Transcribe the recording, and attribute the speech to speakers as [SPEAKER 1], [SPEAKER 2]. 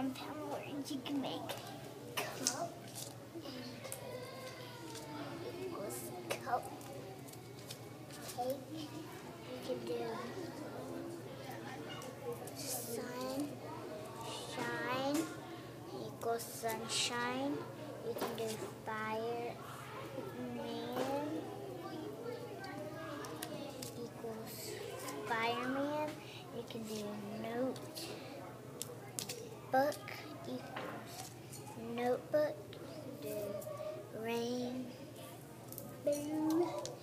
[SPEAKER 1] compound words you can make. Cup equals cup. Cake, you can do sun, shine equals sunshine. You can do fire, man equals fireman. You can do note, book equals notebook. You can do rain, boom